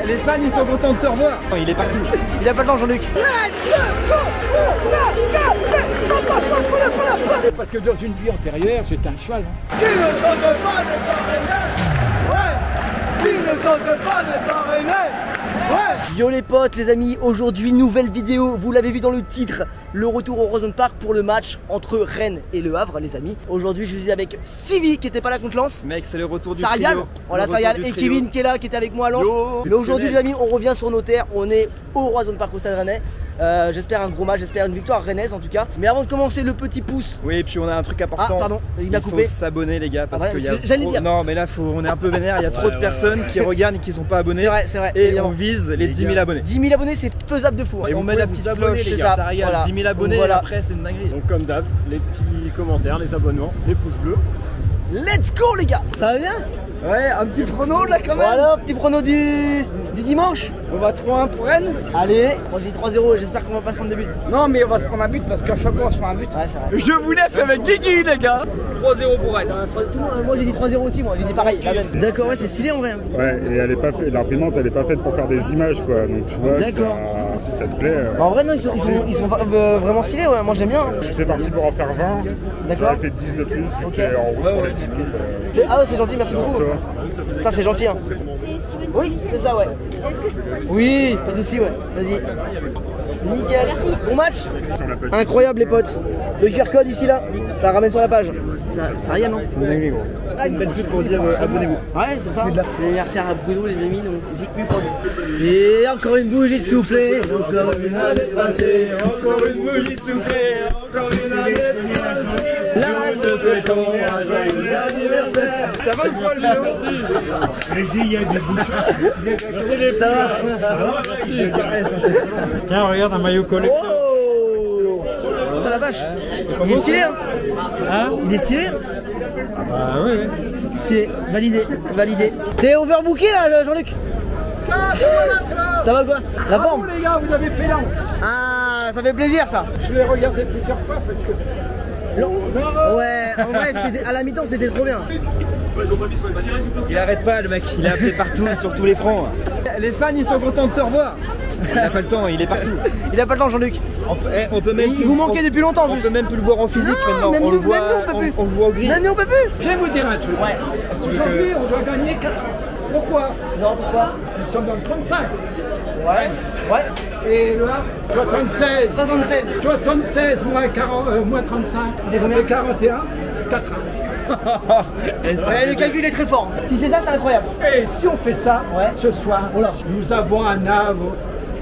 Les fans ils sont contents de te revoir. Il est partout. Il a pas de temps Jean-Luc. Parce que dans une vie antérieure, j'étais un cheval. Qui ne saute pas n'est pas René. Ouais. Qui ne saute pas n'est pas René. Ouais. Yo les potes, les amis, aujourd'hui nouvelle vidéo, vous l'avez vu dans le titre, le retour au Horizon Park pour le match entre Rennes et Le Havre les amis. Aujourd'hui je suis avec Stevie qui était pas là contre Lens. Mec c'est le retour du Sarial, trio. voilà Sarial et Kevin qui est là, qui était avec moi à Lens. Mais aujourd'hui les amis on revient sur nos terres, on est au Horizon Park au Stade Rennais. J'espère un gros match, j'espère une victoire rennaise en tout cas. Mais avant de commencer le petit pouce. Oui et puis on a un truc important. Ah pardon, il m'a coupé. Il faut s'abonner les gars parce qu'il y a j'allais trop... dire. Non mais là on est un peu vénère, il y a trop de personnes qui regardent et qui sont pas abonnés. C'est vrai. Et on vise les 10 000 abonnés. 10 000 abonnés c'est faisable de fou. Et on met la petite cloche, c'est ça. Voilà. 10 000 abonnés voilà. Après c'est une dinguerie. Donc comme d'hab, les petits commentaires, les abonnements, les pouces bleus. Let's go les gars. Ça va bien? Ouais, un petit prono là quand même. Voilà, petit prono du dimanche. On va 3-1 pour Rennes. Allez, moi j'ai dit 3-0 et j'espère qu'on va pas se prendre de but. Non mais on va se prendre un but parce qu'à chaque fois on se prend un but. Ouais c'est vrai. Je vous laisse avec Guigui les gars. 3-0 pour Rennes. Moi j'ai dit 3-0 aussi, moi j'ai dit pareil. D'accord, ouais c'est stylé en vrai. Ouais, et elle est pas faite, l'imprimante elle est pas faite pour faire des images quoi, donc tu vois, d'accord. Si ça te plaît. En vrai non, ils sont vraiment stylés, ouais, moi j'aime bien. J'étais parti pour en faire 20, d'accord. j'avais fait 10 de plus, ok. En route pour les 10 000. Ah ouais c'est gentil, merci beaucoup. Putain c'est gentil hein. Oui c'est ça ouais. Oui, pas de soucis ouais, vas-y. Nickel. Bon match. Incroyable les potes. Le QR code ici là, ça ramène sur la page. Ça rien non. C'est une dinguerie gros. C'est une belle pub pour dire abonnez-vous. Ouais c'est ça. C'est l'anniversaire à Bruno les amis, donc Zikmu pour lui. Et encore une bougie de soufflé. Encore une année passée. Encore une bougie soufflée. Encore une année passée. Là, nous te souhaitons un joyeux anniversaire. Ça va ou pas le vélo? Vas-y, il y a des bouchons. ça va. Tiens, regarde un maillot collector. Oh putain la vache. Il est stylé hein. Il est stylé. Ah oui. C'est validé. T'es overbooké là Jean-Luc? Ça va quoi? La forme les gars, vous avez fait Lens. Ah ça fait plaisir ça. Je l'ai regardé plusieurs fois parce que... Ouais, en vrai, à la mi-temps, c'était trop bien. Il arrête pas le mec, il est appelé partout sur tous les fronts. Les fans ils sont contents de te revoir. Il a pas le temps, il est partout. Il a pas le temps Jean-Luc. On peut même il vous manquait depuis longtemps en on plus. peut même plus le voir en physique non, maintenant. Même on nous, le voit, même nous, on peut plus. on le voit au gris. Même nous on peut plus. Je vais vous dire un truc. Ouais. Aujourd'hui, on doit gagner 4 ans. Pourquoi? Non, pourquoi? Nous sommes dans le 35. Ouais. Et le Havre, 76. 76 moins 35. fait combien? Ça fait 41, 4 ans. Ouais, le calcul est très fort. Si c'est ça, c'est incroyable. Et si on fait ça, ouais. ce soir, nous avons un Havre.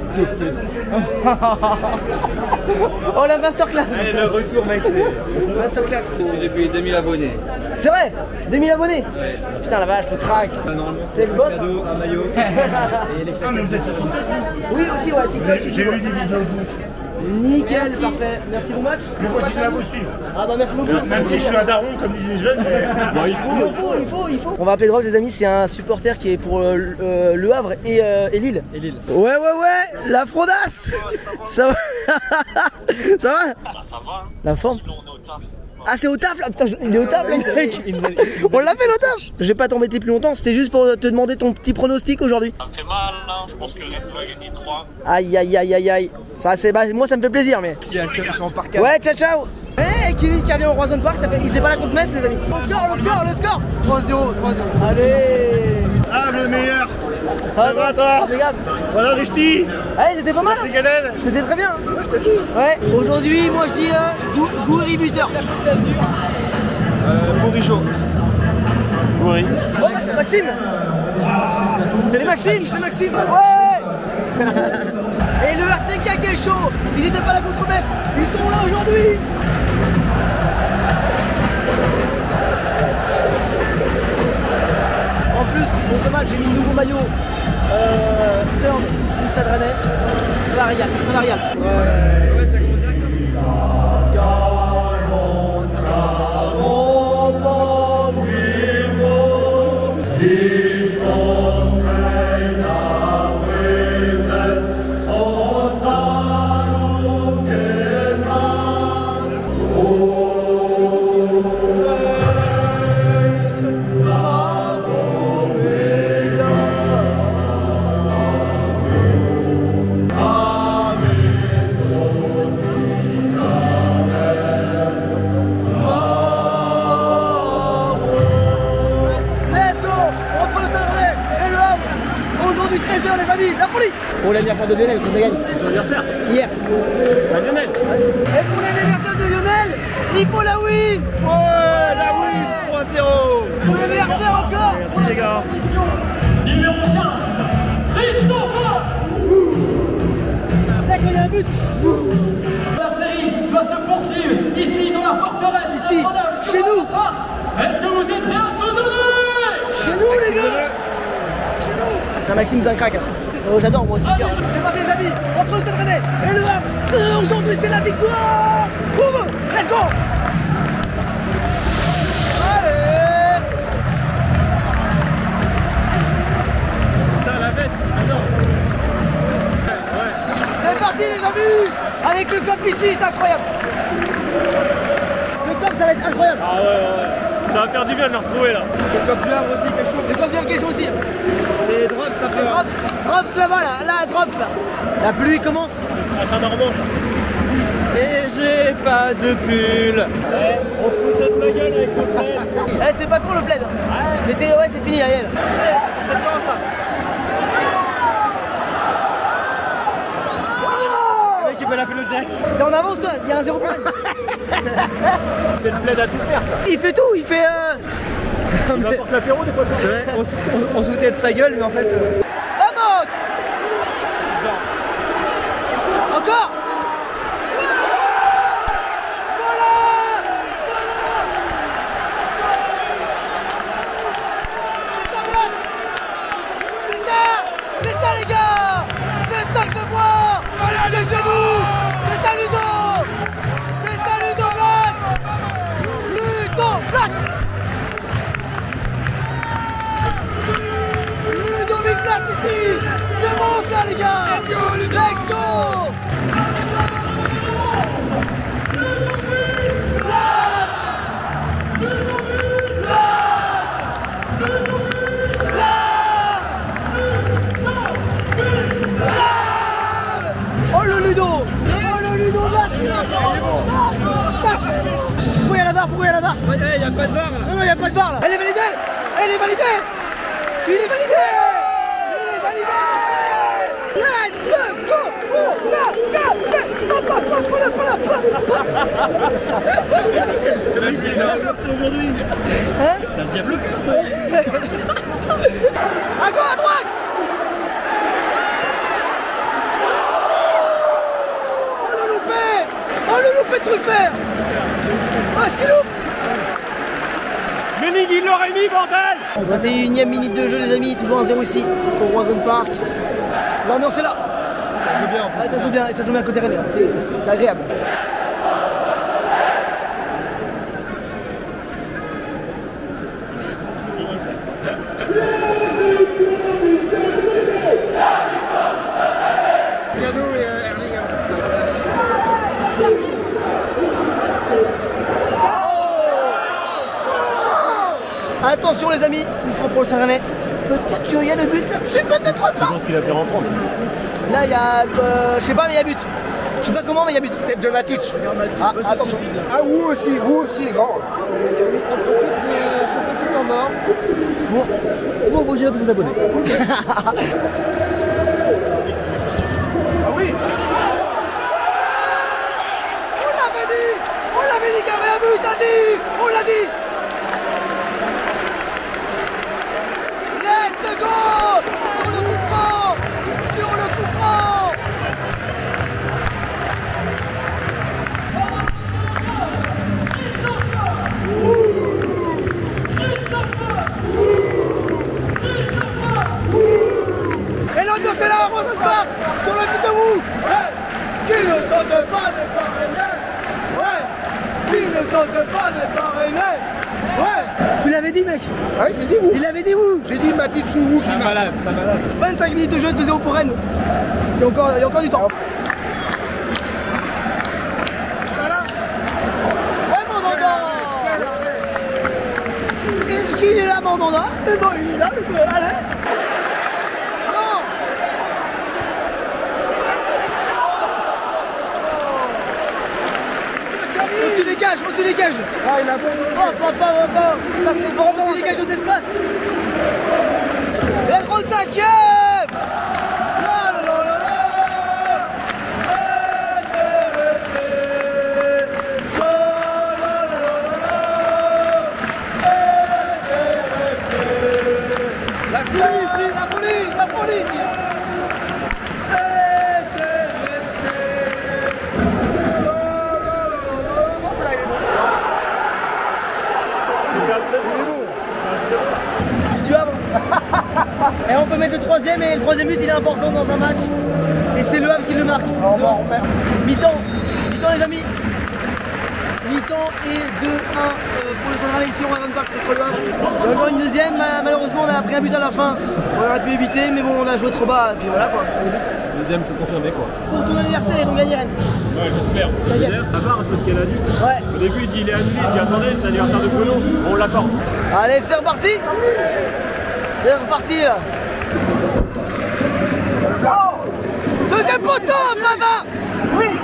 Oh la masterclass. Allez, le retour mec, c'est masterclass. J'ai depuis 2000 abonnés. C'est vrai, 2000 abonnés. Putain la vache, le crack. C'est le boss. Un maillot. Et les oui aussi ouais, TikTok. J'ai vu des vidéos de vous. Nickel, parfait. Merci bon match. Je continue à vous suivre. Ah bah merci beaucoup. Même si je suis un daron comme disaient les jeunes, mais bon, il faut. On va appeler Drop les amis, c'est un supporter qui est pour Le Havre et Lille. Ouais, la fraudasse. Ça va. Ça va? La forme. Ah c'est au taf là, putain, il est au taf là mec. On l'a fait le taf. Je vais pas t'embêter plus longtemps, c'était juste pour te demander ton petit pronostic aujourd'hui. Ça me fait mal, hein. Je pense que Rennes va gagner 3. Aïe. Ça c'est moi ça me fait plaisir mais. Ils sont en parc. Ouais, ciao. Hey Kevin qui revient au Horizon Park, il faisait pas la contre Metz les amis. Le score 3-0. Allez. ah le meilleur. Ça va toi? Impeccable. Voilà les ch'tis. Allez c'était pas mal. C'était très bien. Ouais. Aujourd'hui moi je dis Goury buteur. Bourigeau. Oui. Oh Maxime. C'est Maxime. Ouais. Et le RCK qui est chaud. Ils étaient pas là contre Metz. Ils sont là aujourd'hui. En plus, pour ce match, j'ai mis le nouveau maillot turn du Stade Rennais. Ça va régal. Ouais, ça commence direct comme ça. folie. Pour l'anniversaire de Lionel, qu'on a gagné. Son anniversaire. Hier. Bah, Lionel. Et pour l'anniversaire de Lionel, il faut la win. Ouais, la win 3-0. Pour l'anniversaire encore. Merci les gars. Numéro 15, Christophe. Là qu'il y a un but. La série doit se poursuivre ici dans la forteresse. Ici, chez nous. Est-ce que vous êtes prêts à tout donner? Chez nous les gars. Chez nous. Ah, Maxime c'est un crack. Oh, j'adore moi aussi. C'est parti les amis. Entre le Stade Rennais et le Havre. Aujourd'hui c'est la victoire. Pour eux. Let's go. Allez. Putain, la veste. Ah non. C'est parti les amis. Avec le cop ici, c'est incroyable. Le cop ça va être incroyable. Ah ouais. Ça va faire du bien de le retrouver là. Le cop du Havre aussi, quelque chose. Le cop bien quelque chose aussi. C'est drôle, ça fait Drop, drops là-bas là, drops là. La pluie commence. C'est un normand ça. Et j'ai pas de pull. On se foutait de la gueule avec le plaid. Eh c'est pas con le plaid. Mais c'est fini Ariel. Ça serait bien ça. Le mec il peut l'appeler le jet. T'es en avance toi, il y a un 0 point. C'est le plaid à tout faire ça. Il fait tout, il fait Il m'apporte l'apéro des fois sur C'est vrai, on se foutait de sa gueule, mais en fait. Vamos. Encore. C'est ça les gars. C'est ça que je veux voir. C'est chez nous. C'est ça Ludo. C'est ça Ludo Place. Ludo Place. Ludovic Place ici. C'est bon ça les gars. Let's go. Oh le Ludo. Oh le Ludo ça c'est bon. Pourquoi il y a la barre? Pourquoi il y a la barre? Ouais, il y a pas de barre là. Non, il n'y a pas de barre là. Elle est validée. Elle est validée. Il est validé. Il est validé. Let's go. Oh là là. C'est le diable aujourd'hui. Hein? T'as le diable au cœur toi. À gauche, à droite. Oh le loupé. Oh le loupé de Truffert. Oh est-ce qu'il loupe? Ménig, il l'aurait mis, bordel. 21e minute de jeu les amis, toujours 1-0 ici au Roison Park. L'ambiance est là. Ça joue bien en plus. Ça joue bien, et ça joue bien à côté Rennais, c'est agréable. Attention les amis, coup franc pour le Saint-Rennais. Peut-être qu'il y a le but là-dessus, peut-être pas. Je pense qu'il a fait rentrant. Là il y a, je sais pas mais il y a but. Je sais pas comment mais il y a but. Tête de Matic. Ah, attention. Ah, vous aussi, les grands. On profite de ce petit temps mort pour vous dire de vous abonner. Ah oui. On l'avait dit qu'il y avait un but, on l'a dit. Let's go. Sur le coup franc. Sur le coup franc. Et l'ambiance est là, on se part sur le but de vous. Qui ne saute pas n'est pas Rennais. Ouais. Qui ne saute pas n'est pas Rennais. Ouais. Tu l'avais dit mec. Ouais, j'ai dit vous. Il avait dit où? J'ai dit Matic sous vous qui Ça m'a. malade, ça malade. 25 minutes de jeu, 2-0 pour Rennes. Il y a encore du temps. Ouais, Mandanda. Est-ce qu'il est là, Mandanda? Eh ben, il est là, allez. Non. Au-dessus des cages. Ah, il a fait. Ça c'est bon, au-dessus des cages d'espace. Et le 35e. La folie ici. Du Havre. Et on peut mettre le troisième, et le troisième but il est important dans un match. Et c'est le Havre qui le marque. Mi-temps, les amis. Mi-temps et 2-1 pour le Central ici, on va pas contre le Havre. Il y a encore une deuxième, malheureusement on a pris un but à la fin. On aurait pu éviter, mais bon on a joué trop bas, et puis voilà quoi. Deuxième, faut confirmer quoi. Pour ton anniversaire, ils vont gagner Rennes. Ouais, j'espère. D'ailleurs, ça va, c'est ce qu'elle a dit. Ouais. Au début, il dit il est annulé, il dit attendez, c'est l'anniversaire de Bruno, on l'accorde. Allez, c'est reparti. C'est reparti là. Deuxième poteau, Mava. Oui.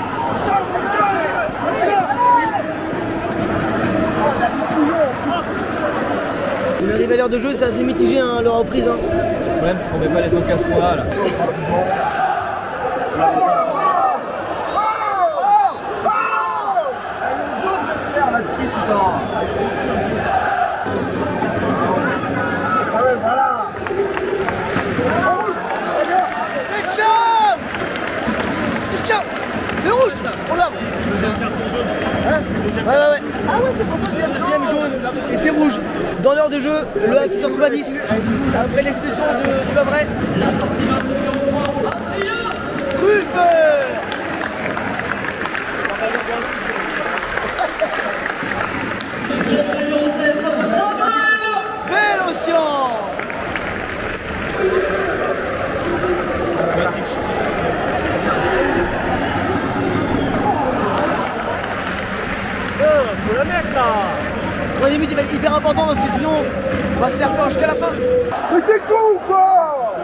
Il arrive à l'heure de jeu, c'est assez mitigé hein, leur reprise. Hein. Le problème c'est qu'on met pas les occasions qu'on a là. C'est chaud. C'est chaud. C'est rouge ça. On l'a. Ouais. Ah ouais, c'est son deuxième jaune. Et c'est rouge. Dans l'heure de jeu, le Havre qui se retrouve à 10. Après l'expulsion du Havre. Truffe. Bélocian. Faut la mettre là. Le troisième but il va être hyper important parce que sinon on va se faire peur jusqu'à la fin. Mais t'es con ou quoi?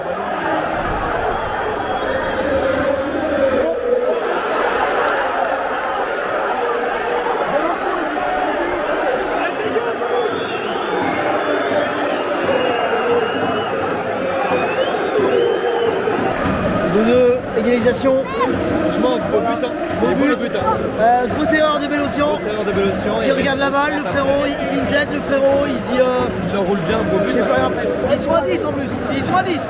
Égalisation. Franchement, beau but. Beau but. Grosse erreur de Bélocian. Qui regarde la balle, le frérot, il fait une tête, le frérot, il enroule bien, beau but. Ils sont à 10 en plus. Ils sont à 10.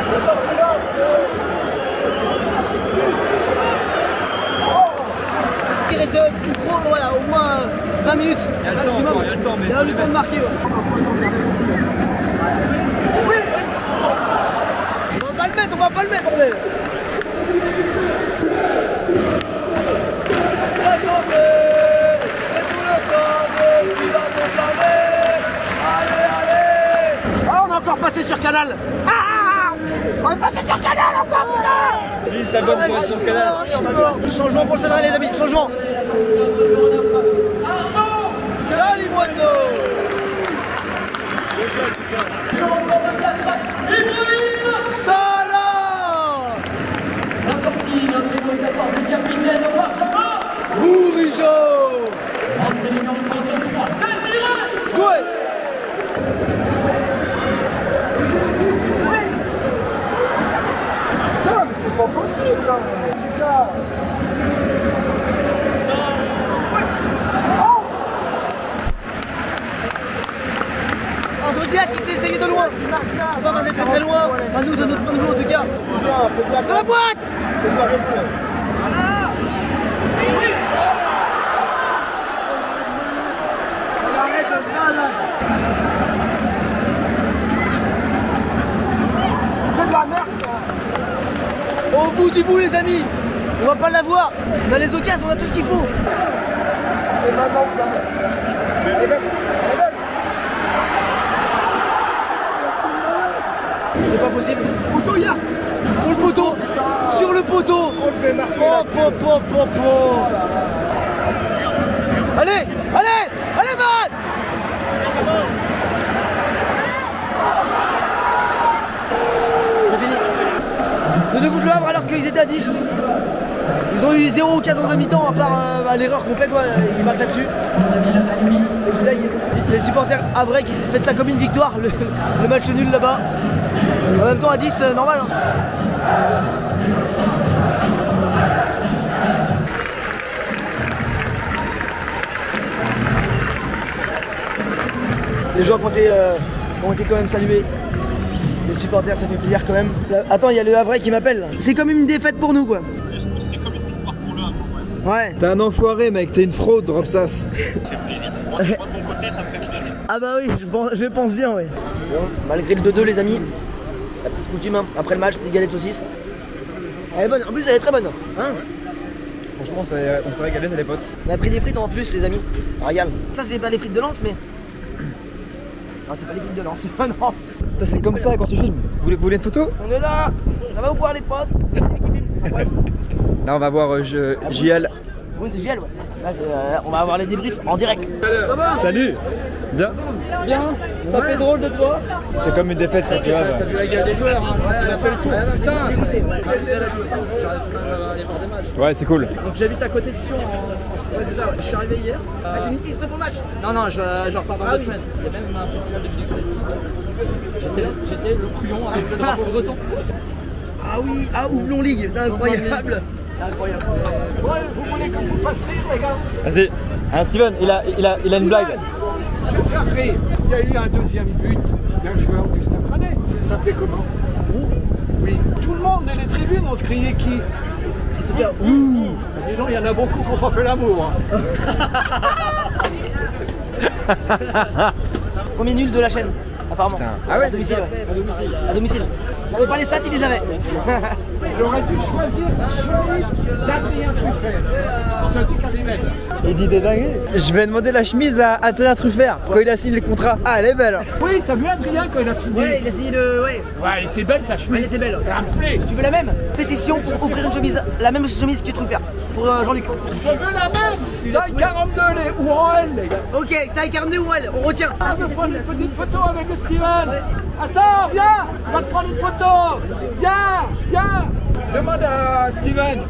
Il reste voilà, au moins 20 minutes maximum. Il y a le temps, mais il y a le temps de marquer. On va pas le mettre, bordel. Ah, on est encore passé sur Canal. Ah, on est passé sur Canal encore, putain. Il s'abonne pour être sur le canal. Changement pour le Central, les amis, changement. Calimundo. La sortie, notre numéro 14, le capitaine Benjamin Bourigeau. Entrée numéro 33, Désiré. Ouais. Putain, mais c'est pas possible là, putain. Entre Diat qui s'est essayé de loin. Ça va passer très loin. Enfin nous, de notre point de vue en tout cas. Dans la boîte. Au bout du bout les amis, on va pas l'avoir. On a les occasions, on a tout ce qu'il faut. C'est pas possible. Poteau, il y a. Sur le poteau. Sur le poteau. Allez, allez, allez, man. C'est fini. De deux coups de le Havre alors qu'ils étaient à 10. Ils ont eu 0 ou 14 à mi-temps à part l'erreur qu'on fait, quoi. Ils marquent là-dessus. Les supporters havrais qui fêtent ça comme une victoire, le match nul là-bas. En même temps à 10, normal. Hein. Les joueurs ont été quand même salués. Les supporters, ça fait plaisir quand même. Là, attends, il y a le Havrais qui m'appelle. C'est comme une défaite pour nous, quoi. C'est comme une victoire pour le Havre, ouais. Ouais. T'es un enfoiré, mec, t'es une fraude, Dropsas. Ça me fait plaisir. Moi, de mon côté, ça me fait plaisir. Ah bah oui, je pense bien, ouais. Bon, malgré le 2-2, les amis, la petite coutume, hein. Après le match, petite galette saucisse. Elle est bonne, en plus elle est très bonne. Hein. Franchement, on s'est régalé, c'est les potes. On a pris des frites en plus, les amis. Ça régale. Ça, c'est pas les frites de Lens, mais. Non, c'est pas les frites de Lens. Non. C'est comme ça quand tu filmes. Vous voulez une photo? On est là. Ça va ou quoi, les potes? C'est Stevie qui filme. Ouais. Là, on va voir JL. Oui, c'est JL, ouais. Là, on va avoir les débriefs en direct. Ça va? Salut. Bien. Bien, ça fait drôle de te voir. C'est comme une défaite, tu vois. T'as vu la gueule des joueurs, hein. Tu as fait le tour. Putain, malgré la distance, j'arrive quand même à aller voir des matchs. Ouais, c'est cool. Donc j'habite à côté de Sion en Suisse. Je suis arrivé hier. T'es mis exprès pour le match? Non, je repars dans 2 semaines. Il y a même un festival de musique celtique. J'étais le couillon avec le drapeau breton. Ah oui, ah Houblon League, incroyable. Incroyable. Ouais, vous voulez que je vous fasse rire, les gars? Vas-y. Ah, Steven, il a une blague. Je vais te faire rire. Il y a eu un deuxième but d'un joueur du Stade Rennais. Il s'appelait comment? Oui. Tout le monde, les tribunes ont crié qui? Super. Ouh. Et non, il y en a beaucoup qui n'ont pas fait l'amour. Hein. Premier nul de la chaîne, apparemment. Putain. Ah ouais? À domicile, ouais. À domicile. J'avais pas les stats, il les avait. Il aurait dû choisir la chemise d'Adrien Truffert. Je te dis qu'elle est belle. Il dit des dingueries. Je vais demander la chemise à Adrien Truffert quand il a signé le contrat. Ah, elle est belle. Oui, t'as vu Adrien quand il a signé? Ouais, il a signé le. Ouais. Ouais, elle était belle sa Elle chemise. était belle. Elle me plaît. Tu veux la même? Pétition pour offrir une chemise, la même chemise que Truffert. Pour Jean-Luc. Je veux la même. Taille 42 les ou en L, les gars. Ok, taille 42 ou elle, on retient. Ah, je veux prendre une petite photo avec le Steven. Attends, viens. On va te prendre une photo. Viens. Demande à Steven.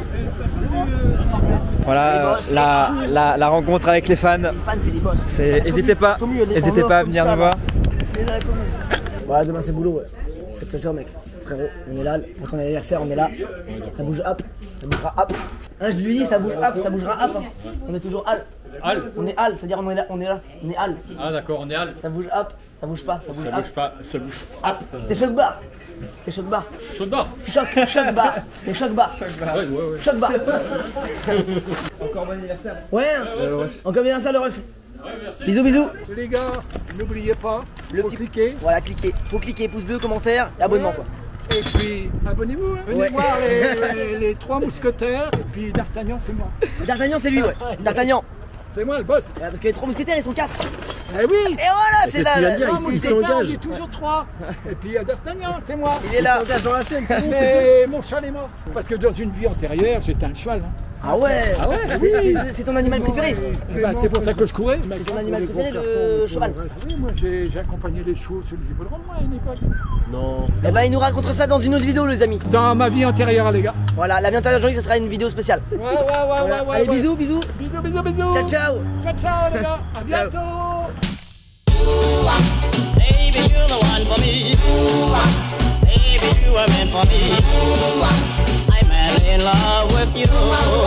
Voilà la rencontre avec les fans. Les fans, c'est les boss. N'hésitez pas à venir nous voir. Ouais, demain c'est boulot, ouais. C'est ciao, mec. Frérot, on est là. Pour ton anniversaire, on est là. Ça bouge hop. Ça bougera hop. Hein, je lui dis, ça bouge hop, ça bougera hop. Hein. On est toujours hal. On est hal, c'est-à-dire on est là. On est hal. Ah d'accord, on est hal. Ça bouge hop, ça bouge pas, ça bouge Ça hop. bouge pas, ça bouge. Hop. T'es choc bar. T'es choc bar. Chaud de barre. Choc bar. T'es choc bar. Ouais. Choc bar. Encore bon anniversaire. Ouais, encore bien ça le ref. Bisous. Les gars, n'oubliez pas, Le faut petit- cliquer. Voilà, cliquez. Faut cliquer, pouce bleu, commentaire et abonnement quoi. Et puis, abonnez-vous. Hein. Venez Ouais. voir les 3 mousquetaires. Et puis, D'Artagnan, c'est moi. D'Artagnan, c'est lui, ouais. D'Artagnan. C'est moi le boss. Parce que les 3 mousquetaires, ils sont 4. Eh oui. Et voilà, c'est là. Il est toujours 3. Et puis, il y a D'Artagnan, c'est moi. Il est là. dans la chaîne, c'est bon. Mais mon cheval est mort. Parce que dans une vie antérieure, j'étais un cheval. Hein. Ah ouais. Oui. C'est ton animal préféré. Eh ben, c'est pour ça que je courais. C'est ton animal préféré, le cheval. Oui, moi, j'ai accompagné les chevaux sur les hippodromes, moi, à une époque. Eh ben, il nous racontera ça dans une autre vidéo, les amis. Dans ma vie antérieure, les gars. Voilà, la vie antérieure de Jean-Luc, ce sera une vidéo spéciale. Ouais. Allez, bisous. Bisous. Ciao. Ciao, les gars. À bientôt. Baby, you're the one for me. Baby, you were meant for me. I'm madly in love with you.